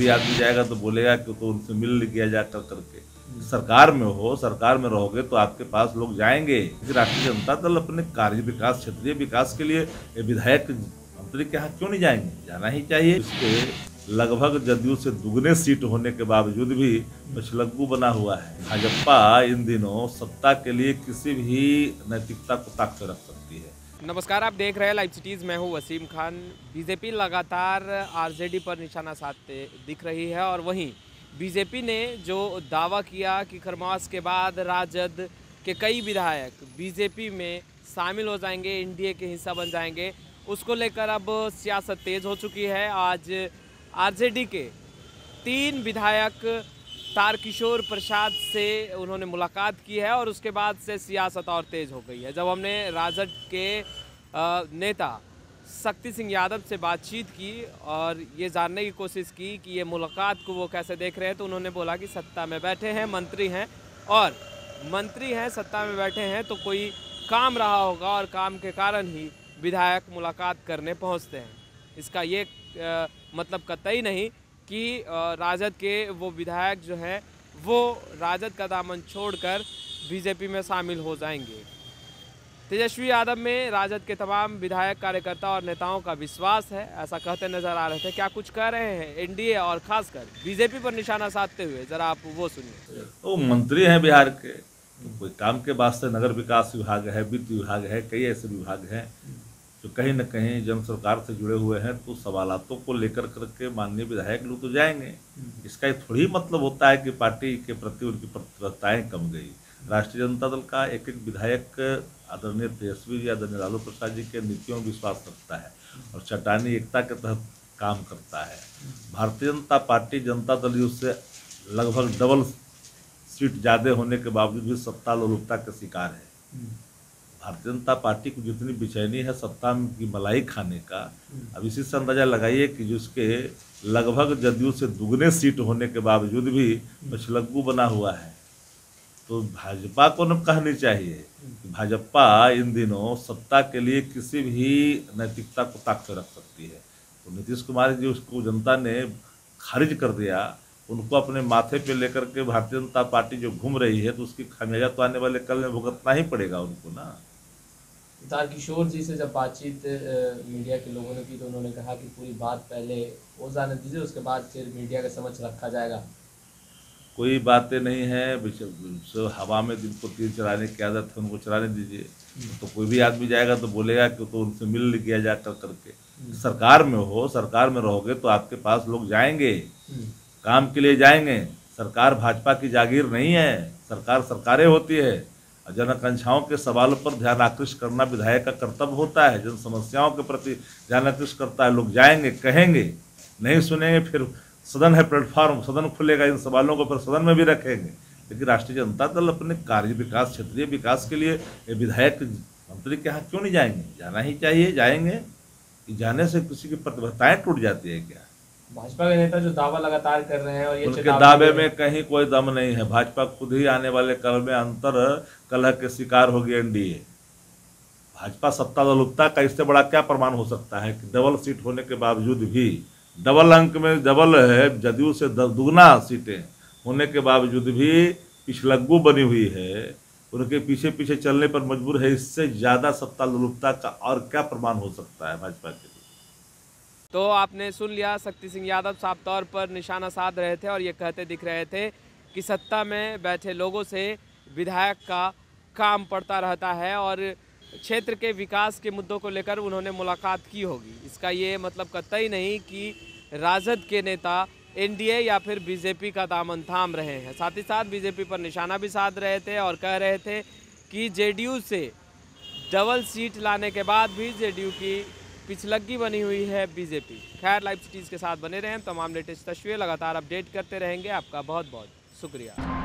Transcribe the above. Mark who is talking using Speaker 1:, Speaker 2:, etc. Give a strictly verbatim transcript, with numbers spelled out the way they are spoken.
Speaker 1: भी आदमी जाएगा तो बोलेगा कि तो उनसे मिल लिया जा कर करके। सरकार में हो, सरकार में रहोगे तो आपके पास लोग जाएंगे। राष्ट्रीय जनता दल अपने कार्य विकास, क्षेत्रीय विकास के लिए विधायक मंत्री के यहाँ क्यों नहीं जाएंगे? जाना ही चाहिए। इसके लगभग जदयू से दुगने सीट होने के बावजूद भी पछलग्गू बना हुआ है। भाजपा इन दिनों सत्ता के लिए किसी भी नैतिकता को ताक पे रख सकती है।
Speaker 2: नमस्कार, आप देख रहे हैं लाइव सिटीज। मैं हूं वसीम खान। बीजेपी लगातार आरजेडी पर निशाना साधते दिख रही है और वहीं बीजेपी ने जो दावा किया कि खरमास के बाद राजद के कई विधायक बीजेपी में शामिल हो जाएंगे, एनडीए के हिस्सा बन जाएंगे, उसको लेकर अब सियासत तेज हो चुकी है। आज आरजेडी के तीन विधायक तारकिशोर प्रसाद से उन्होंने मुलाकात की है और उसके बाद से सियासत और तेज हो गई है। जब हमने राजद के नेता शक्ति सिंह यादव से बातचीत की और ये जानने की कोशिश की कि ये मुलाकात को वो कैसे देख रहे हैं, तो उन्होंने बोला कि सत्ता में बैठे हैं, मंत्री हैं और मंत्री हैं, सत्ता में बैठे हैं तो कोई काम रहा होगा और काम के कारण ही विधायक मुलाकात करने पहुंचते हैं। इसका ये आ, मतलब कतई नहीं कि राजद के वो विधायक जो है वो राजद का दामन छोड़कर बीजेपी में शामिल हो जाएंगे। तेजस्वी यादव में राजद के तमाम विधायक, कार्यकर्ता और नेताओं का विश्वास है, ऐसा कहते नजर आ रहे थे। क्या कुछ कह रहे हैं एनडीए और खासकर बीजेपी पर निशाना साधते हुए, जरा आप वो सुनिए।
Speaker 1: वो मंत्री हैं बिहार के, तो कोई काम के वास्ते नगर विकास विभाग है, वित्त विभाग है, कई ऐसे विभाग हैं जो कहीं न कहीं जन सरकार से जुड़े हुए हैं, तो सवालातों को लेकर करके माननीय विधायक लोग तो जाएंगे। इसका थोड़ी मतलब होता है कि पार्टी के प्रति उनकी प्रतिबद्धताएं कम गई। राष्ट्रीय जनता दल का एक एक विधायक आदरणीय तेजस्वी जी, आदरणीय लालू प्रसाद जी के नीतियों में विश्वास रखता है और चट्टानी एकता के तहत काम करता है। भारतीय जनता पार्टी जनता दल उससे लगभग डबल सीट ज़्यादा होने के बावजूद भी सत्ता लोलुपता का शिकार है। भारतीय जनता पार्टी को जितनी बेचैनी है सत्ता की मलाई खाने का, अब इसी से अंदाजा लगाइए कि जिसके लगभग जदयू से दुगने सीट होने के बावजूद भी पछलग्गू बना हुआ है। तो भाजपा को न कहनी चाहिए कि भाजपा इन दिनों सत्ता के लिए किसी भी नैतिकता को ताक पे रख सकती है। तो नीतीश कुमार जी उसको जनता ने खारिज कर दिया, उनको अपने माथे पे लेकर के भारतीय जनता पार्टी जो घूम रही है, तो उसकी खामियाजा तो आने वाले कल में भुगतना ही पड़ेगा उनको ना।
Speaker 3: तारकिशोर जी से जब बातचीत मीडिया के लोगों ने की तो उन्होंने कहा कि पूरी बात पहले वो जाने दीजिए, उसके बाद फिर मीडिया के समक्ष रखा जाएगा।
Speaker 1: कोई बातें नहीं है, हवा में जिनको तीर चलाने की आदत है उनको चलाने दीजिए। तो कोई भी आदमी जाएगा तो बोलेगा कि तो उनसे मिल लिया जा कर करके। सरकार में हो, सरकार में रहोगे तो आपके पास लोग जाएंगे, काम के लिए जाएंगे। सरकार भाजपा की जागीर नहीं है, सरकार सरकारें होती है। जन आकांक्षाओं के सवालों पर ध्यान आकृष्ट करना विधायक का कर्तव्य होता है। जन समस्याओं के प्रति ध्यान आकृष्ट करता है। लोग जाएंगे, कहेंगे, नहीं सुनेंगे, फिर सदन है प्लेटफॉर्म, सदन खुलेगा, इन सवालों को फिर सदन में भी रखेंगे। लेकिन राष्ट्रीय जनता दल अपने कार्य विकास, क्षेत्रीय विकास के लिए विधायक मंत्री के यहाँ क्यों नहीं जाएंगे? जाना ही चाहिए, जाएंगे। जाने से किसी की प्रतिबद्धताएं टूट जाती है क्या?
Speaker 3: भाजपा के नेता जो दावा लगातार कर रहे हैं और ये
Speaker 1: उनके दावे में कहीं कोई दम नहीं है। भाजपा खुद ही आने वाले कल में अंतर कलह के शिकार होगी एनडीए। भाजपा सत्ता लोलुपता का इससे बड़ा क्या प्रमाण हो सकता है कि डबल सीट होने के बावजूद भी, डबल अंक में डबल है, जदयू से दुगना सीटें होने के बावजूद भी पिछलग्गू बनी हुई है, उनके पीछे पीछे चलने पर मजबूर है। इससे ज़्यादा सत्ता लोलुपता का और क्या प्रमाण हो सकता है भाजपा के लिए?
Speaker 2: तो आपने सुन लिया, शक्ति सिंह यादव साफ तौर पर निशाना साध रहे थे और ये कहते दिख रहे थे कि सत्ता में बैठे लोगों से विधायक का काम पड़ता रहता है और क्षेत्र के विकास के मुद्दों को लेकर उन्होंने मुलाकात की होगी। इसका ये मतलब कतई नहीं कि राजद के नेता एनडीए या फिर बीजेपी का दामन थाम रहे हैं। साथ ही साथ बीजेपी पर निशाना भी साध रहे थे और कह रहे थे कि जेडीयू से डबल सीट लाने के बाद भी जेडीयू की पिछलग्गी बनी हुई है बीजेपी। खैर, लाइव सिटीज़ के साथ बने रहें, तमाम लेटेस्ट तस्वीरें लगातार अपडेट करते रहेंगे। आपका बहुत बहुत शुक्रिया।